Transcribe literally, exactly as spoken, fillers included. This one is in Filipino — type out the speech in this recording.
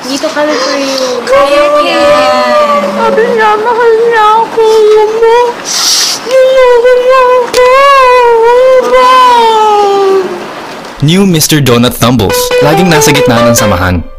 Dito kami for you. Kaya mo yan. Sabi niya, mahal niya ako. Alam mo. Niloko niya ako. New Mister Donut Thumbles. Laging nasa gitna ng samahan.